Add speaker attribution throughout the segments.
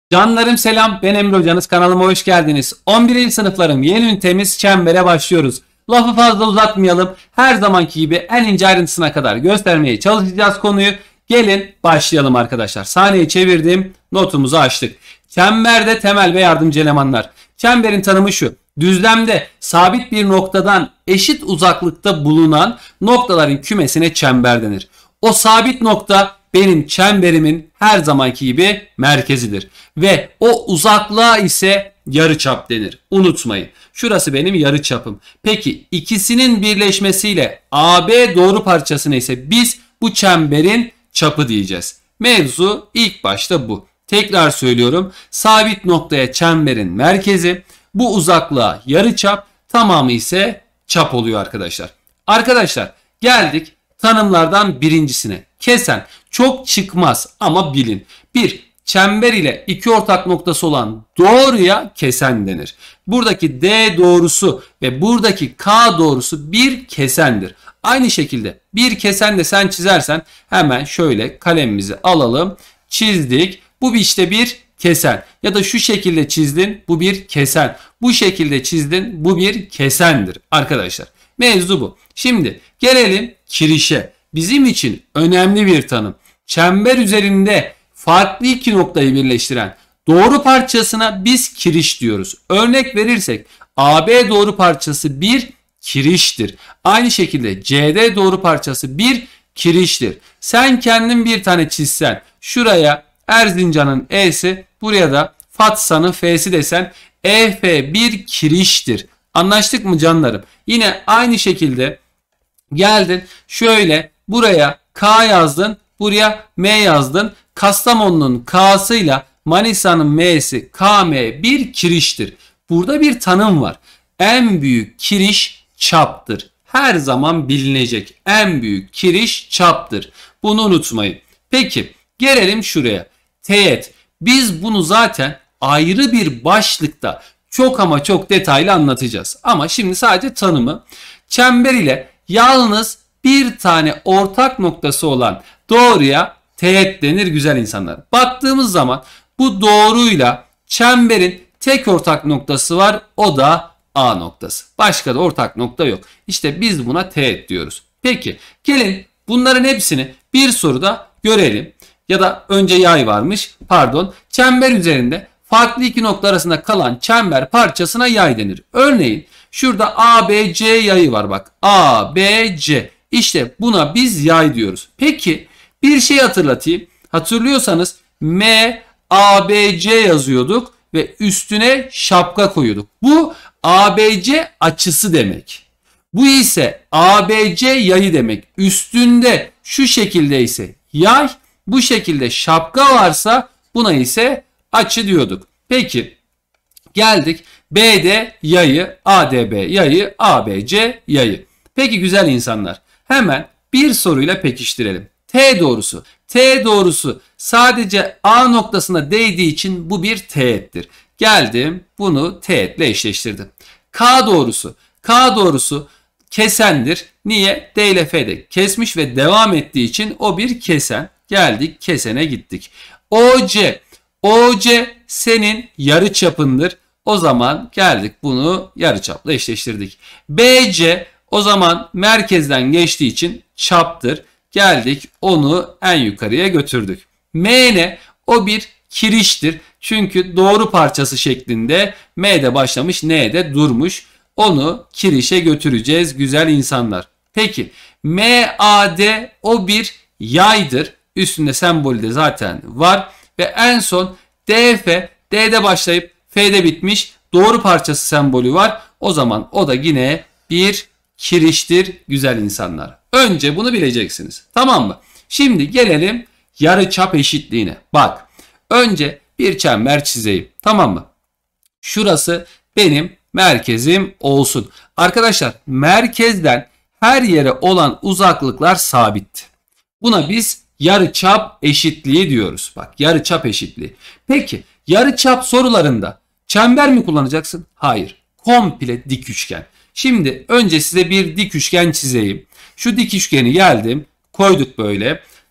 Speaker 1: Canlarım selam, ben Emre Hocanız, kanalıma hoş geldiniz. 11. sınıfların yeni ünitemiz çembere başlıyoruz. Lafı fazla uzatmayalım. Her zamanki gibi en ince ayrıntısına kadar göstermeye çalışacağız konuyu. Gelin başlayalım arkadaşlar. Sahneyi çevirdim, notumuzu açtık. Çemberde temel ve yardımcı elemanlar. Çemberin tanımı şu: düzlemde sabit bir noktadan eşit uzaklıkta bulunan noktaların kümesine çember denir. O sabit nokta benim çemberimin her zamanki gibi merkezidir. Ve o uzaklığa ise yarıçap denir. Unutmayın. Şurası benim yarıçapım. Peki ikisinin birleşmesiyle AB doğru parçası neyse biz bu çemberin çapı diyeceğiz. Mevzu ilk başta bu. Tekrar söylüyorum. Sabit noktaya çemberin merkezi, bu uzaklığa yarıçap, tamamı ise çap oluyor arkadaşlar. Arkadaşlar geldik tanımlardan birincisine. Kesen çok çıkmaz ama bilin. Bir, çember ile iki ortak noktası olan doğruya kesen denir. Buradaki D doğrusu ve buradaki K doğrusu bir kesendir. Aynı şekilde bir kesen de sen çizersen hemen şöyle kalemimizi alalım. Çizdik. Bu işte bir kesen. Ya da şu şekilde çizdin, bu bir kesen. Bu şekilde çizdin, bu bir kesendir arkadaşlar. Mevzu bu. Şimdi gelelim kirişe. Bizim için önemli bir tanım. Çember üzerinde farklı iki noktayı birleştiren doğru parçasına biz kiriş diyoruz. Örnek verirsek AB doğru parçası bir kiriştir. Aynı şekilde CD doğru parçası bir kiriştir. Sen kendin bir tane çizsen, şuraya Erzincan'ın E'si, buraya da Fatsa'nın F'si desen, EF bir kiriştir. Anlaştık mı canlarım? Yine aynı şekilde geldin şöyle buraya K yazdın, buraya M yazdın. Kastamonu'nun K'sıyla Manisa'nın M'si KM bir kiriştir. Burada bir tanım var. En büyük kiriş çaptır. Her zaman bilinecek. En büyük kiriş çaptır. Bunu unutmayın. Peki gelelim şuraya. Teğet. Biz bunu zaten ayrı bir başlıkta çok ama çok detaylı anlatacağız. Ama şimdi sadece tanımı. Çember ile yalnız bir tane ortak noktası olan doğruya teğet denir güzel insanlar. Baktığımız zaman bu doğruyla çemberin tek ortak noktası var, o da A noktası. Başka da ortak nokta yok. İşte biz buna teğet diyoruz. Peki gelin bunların hepsini bir soruda görelim. Ya da önce yay varmış, pardon. Çember üzerinde farklı iki nokta arasında kalan çember parçasına yay denir. Örneğin şurada ABC yayı var bak. ABC. İşte buna biz yay diyoruz. Peki bir şey hatırlatayım. Hatırlıyorsanız MABC yazıyorduk ve üstüne şapka koyuyorduk. Bu ABC açısı demek. Bu ise ABC yayı demek. Üstünde şu şekilde ise yay, bu şekilde şapka varsa buna ise açı diyorduk. Peki geldik BD yayı, ADB yayı, ABC yayı. Peki güzel insanlar, hemen bir soruyla pekiştirelim. T doğrusu. T doğrusu sadece A noktasına değdiği için bu bir teğettir. Geldim bunu teğetle eşleştirdim. K doğrusu. K doğrusu kesendir. Niye? D ile F'de kesmiş ve devam ettiği için o bir kesen. Geldik kesene gittik. OC. OC senin yarıçapındır. O zaman geldik bunu yarıçapla eşleştirdik. BC o zaman merkezden geçtiği için çaptır. Geldik onu en yukarıya götürdük. MN o bir kiriştir. Çünkü doğru parçası şeklinde M'de başlamış, N'de durmuş. Onu kirişe götüreceğiz güzel insanlar. Peki MAD o bir yaydır. Üstünde sembolü de zaten var. Ve en son DF, D'de başlayıp F'de bitmiş doğru parçası sembolü var. O zaman o da yine bir kiriştir güzel insanlar. Önce bunu bileceksiniz. Tamam mı? Şimdi gelelim yarıçap eşitliğine. Bak önce bir çember çizeyim. Tamam mı? Şurası benim merkezim olsun. Arkadaşlar merkezden her yere olan uzaklıklar sabit. Buna biz yarıçap eşitliği diyoruz. Bak yarıçap eşitliği. Peki yarıçap sorularında çember mi kullanacaksın? Hayır. Komple dik üçgen. Şimdi önce size bir dik üçgen çizeyim. Şu dik üçgeni geldim. Koyduk böyle.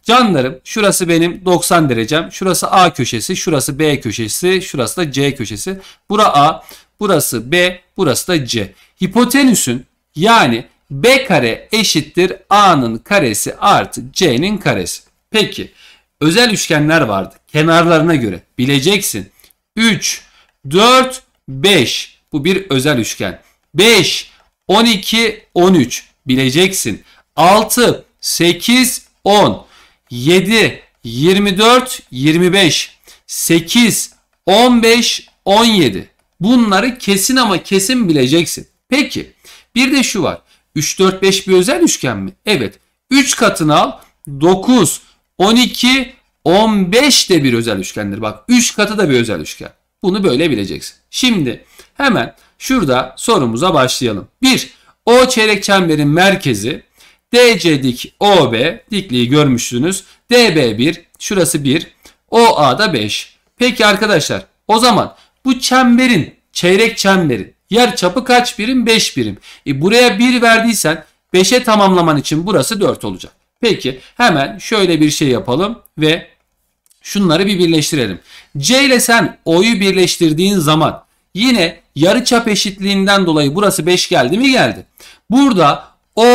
Speaker 1: Canlarım, şurası benim 90 derecem. Şurası A köşesi, şurası B köşesi, şurası da C köşesi. Bura A, burası B, burası da C. Hipotenüsün yani B kare eşittir A'nın karesi artı C'nin karesi. Peki özel üçgenler vardı. Kenarlarına göre bileceksin. 3, 4, 5. Bu bir özel üçgen. 5, 12, 13 bileceksin. 6, 8, 10, 7, 24, 25, 8, 15, 17. Bunları kesin ama kesin bileceksin. Peki bir de şu var. 3, 4, 5 bir özel üçgen mi? Evet. 3 katını al. 9, 12, 15 de bir özel üçgendir. Bak 3 katı da bir özel üçgen. Bunu böyle bileceksin. Şimdi hemen şurada sorumuza başlayalım. 1. O çeyrek çemberin merkezi DC dik OB dikliği görmüşsünüz. DB 1, şurası 1, OA da 5. Peki arkadaşlar o zaman bu çemberin, çeyrek çemberin yarıçapı kaç birim? 5 birim. Buraya 1 verdiysen 5'e tamamlaman için burası 4 olacak. Peki hemen şöyle bir şey yapalım ve şunları bir birleştirelim. C ile sen O'yu birleştirdiğin zaman yine yarıçap eşitliğinden dolayı burası 5 geldi mi? Geldi. Burada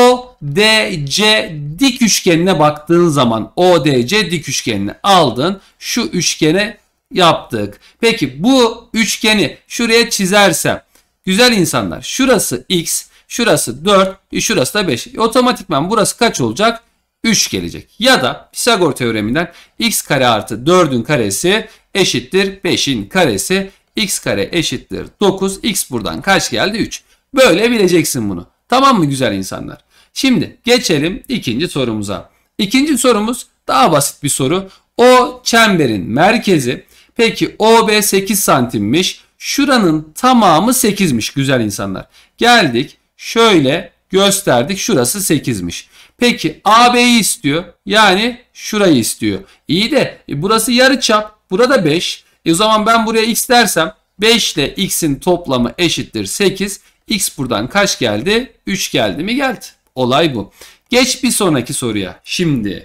Speaker 1: ODC dik üçgenine baktığın zaman ODC dik üçgenini aldın. Şu üçgene yaptık. Peki bu üçgeni şuraya çizersem güzel insanlar şurası x, şurası 4, şurası da 5. Otomatikman burası kaç olacak? 3 gelecek. Ya da Pisagor teoreminden x kare artı 4'ün karesi eşittir 5'in karesi. X kare eşittir 9. X buradan kaç geldi? 3. Böyle bileceksin bunu. Tamam mı güzel insanlar? Şimdi geçelim ikinci sorumuza. İkinci sorumuz daha basit bir soru. O çemberin merkezi. Peki OB 8 santimmiş. Şuranın tamamı 8'miş güzel insanlar. Geldik şöyle gösterdik. Şurası 8'miş. Peki AB'yi istiyor. Yani şurayı istiyor. İyi de burası yarıçap. Burada 5. O zaman ben buraya x dersem 5 ile x'in toplamı eşittir 8. X buradan kaç geldi? 3 geldi mi? Geldi. Olay bu. Geç bir sonraki soruya. Şimdi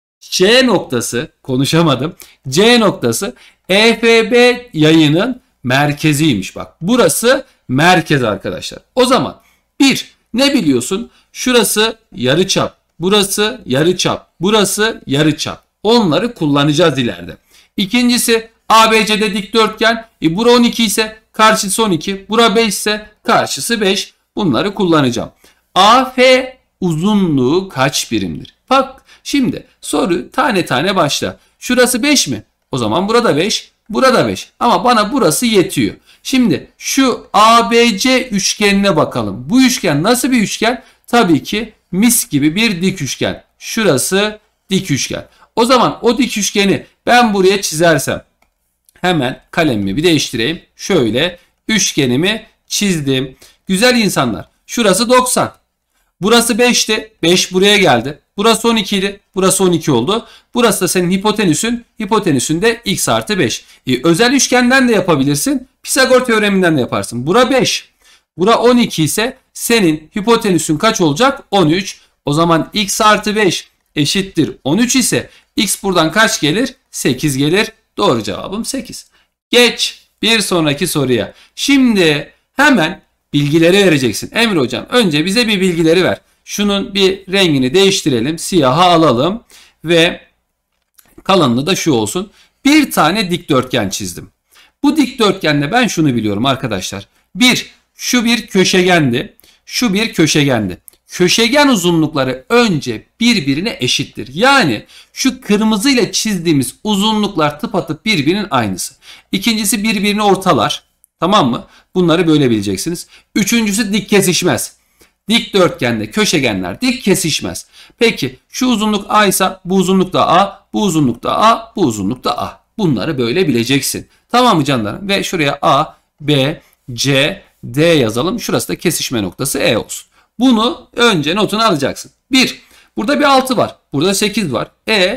Speaker 1: C noktası konuşamadım. C noktası EFB yayının merkeziymiş. Bak burası merkez arkadaşlar. O zaman bir ne biliyorsun? Şurası yarıçap. Burası yarıçap. Burası yarıçap. Onları kullanacağız ileride. İkincisi ABC'de dikdörtgen. Bura 12 ise karşısı 12. Bura 5 ise karşısı 5. Bunları kullanacağım. AF uzunluğu kaç birimdir? Bak şimdi soru tane tane başla. Şurası 5 mi? O zaman burada 5. Burada 5. Ama bana burası yetiyor. Şimdi şu ABC üçgenine bakalım. Bu üçgen nasıl bir üçgen? Tabii ki mis gibi bir dik üçgen. Şurası dik üçgen. O zaman o dik üçgeni ben buraya çizersem hemen kalemimi bir değiştireyim. Şöyle üçgenimi çizdim. Güzel insanlar. Şurası 90. Burası 5'ti. 5 buraya geldi. Burası 12 idi. Burası 12 oldu. Burası da senin hipotenüsün. Hipotenüsün de x artı 5. Özel üçgenden de yapabilirsin. Pisagor teoreminden de yaparsın. Bura 5. Bura 12 ise senin hipotenüsün kaç olacak? 13. O zaman x artı 5 eşittir 13 ise x buradan kaç gelir? 8 gelir. Doğru cevabım 8. Geç bir sonraki soruya. Şimdi hemen bilgileri vereceksin. Emre hocam önce bize bir bilgileri ver. Şunun bir rengini değiştirelim. Siyaha alalım ve kalanını da şu olsun. Bir tane dikdörtgen çizdim. Bu dikdörtgende ben şunu biliyorum arkadaşlar. Şu bir köşegendi. Şu bir köşegendi. Köşegen uzunlukları önce birbirine eşittir. Yani şu kırmızıyla çizdiğimiz uzunluklar tıpatıp birbirinin aynısı. İkincisi birbirini ortalar. Tamam mı? Bunları böyle bileceksiniz. Üçüncüsü dik kesişmez. Dikdörtgende köşegenler dik kesişmez. Peki şu uzunluk A ise bu uzunluk da A, bu uzunluk da A, bu uzunluk da A. Bunları böyle bileceksin. Tamam mı canlarım? Ve şuraya A, B, C, D yazalım. Şurası da kesişme noktası E olsun. Bunu önce notunu alacaksın. Burada bir 6 var. Burada 8 var.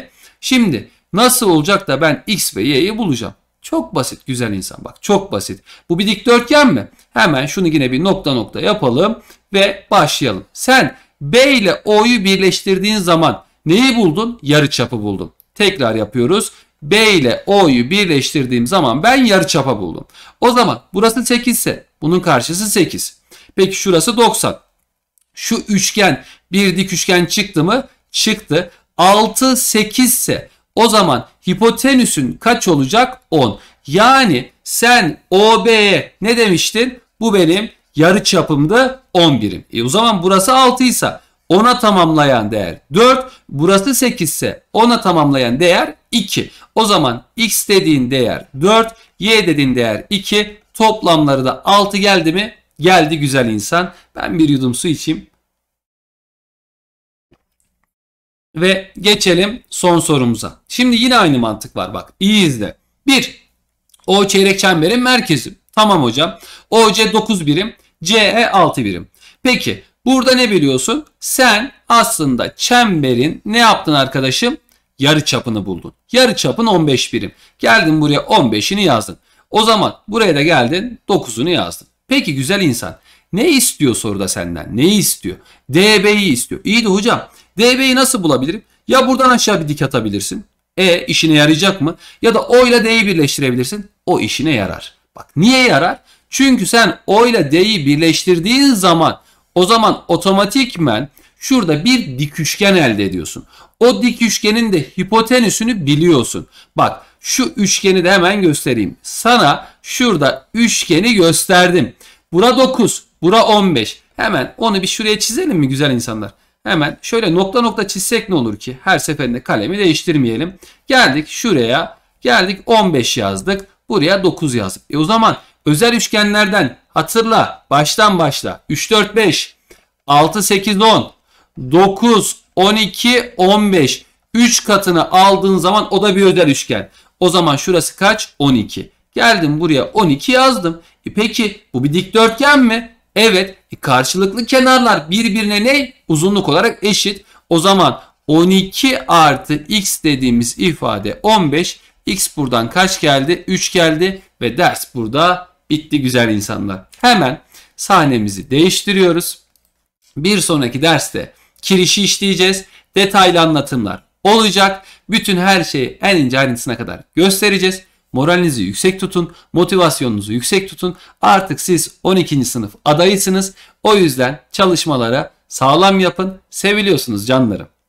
Speaker 1: Şimdi nasıl olacak da ben X ve Y'yi bulacağım? Çok basit güzel insan bak çok basit. Bu bir dikdörtgen mi? Hemen şunu yine bir nokta nokta yapalım ve başlayalım. Sen B ile O'yu birleştirdiğin zaman Neyi buldun? Yarıçapı buldun. Tekrar yapıyoruz. B ile O'yu birleştirdiğim zaman ben yarıçapı buldum. O zaman burası 8 ise bunun karşısı 8. Peki şurası 90. Şu üçgen bir dik üçgen çıktı mı? Çıktı. 6 8 ise o zaman hipotenüsün kaç olacak? 10. Yani sen OB'ye ne demiştin? Bu benim yarıçapımdı 10 birim. O zaman burası 6 ise 10'a tamamlayan değer 4. Burası 8 ise 10'a tamamlayan değer 2. O zaman x dediğin değer 4. Y dediğin değer 2. Toplamları da 6 geldi mi? Geldi güzel insan. Ben bir yudum su içeyim. Ve geçelim son sorumuza. Şimdi yine aynı mantık var bak. İyi izle. 1. O çeyrek çemberin merkezi. Tamam hocam. OC 9 birim. CE 6 birim. Peki burada ne biliyorsun? Sen aslında çemberin ne yaptın arkadaşım? Yarıçapını buldun. Yarıçapın 15 birim. Geldin buraya 15'ini yazdın. O zaman buraya da geldin 9'unu yazdın. Peki güzel insan. Ne istiyor soruda senden? Neyi istiyor? DB'yi istiyor. İyi de hocam DB'yi nasıl bulabilirim? Ya buradan aşağı bir dik atabilirsin. İşine yarayacak mı? Ya da O ile D'yi birleştirebilirsin. O işine yarar. Bak niye yarar? Çünkü sen O ile D'yi birleştirdiğin zaman o zaman otomatikmen şurada bir dik üçgen elde ediyorsun. O dik üçgenin de hipotenüsünü biliyorsun. Bak şu üçgeni de hemen göstereyim. Sana şurada üçgeni gösterdim. Bura 9, bura 15. Hemen onu bir şuraya çizelim mi güzel insanlar? Hemen şöyle nokta nokta çizsek ne olur ki? Her seferinde kalemi değiştirmeyelim. Geldik şuraya. Geldik 15 yazdık. Buraya 9 yazdık. O zaman özel üçgenlerden hatırla. Baştan başla. 3, 4, 5, 6, 8, 10, 9, 12, 15. 3 katını aldığın zaman o da bir özel üçgen. O zaman şurası kaç? 12. Geldim buraya 12 yazdım. Peki bu bir dikdörtgen mi? Evet. Karşılıklı kenarlar birbirine ne? Uzunluk olarak eşit. O zaman 12 artı x dediğimiz ifade 15. X buradan kaç geldi? 3 geldi ve ders burada bitti güzel insanlar. Hemen sahnemizi değiştiriyoruz. Bir sonraki derste kirişi işleyeceğiz. Detaylı anlatımlar olacak. Bütün her şeyi en ince ayrıntısına kadar göstereceğiz. Moralinizi yüksek tutun, motivasyonunuzu yüksek tutun. Artık siz 12. sınıf adayısınız. O yüzden çalışmalara sağlam yapın. Seviliyorsunuz canlarım.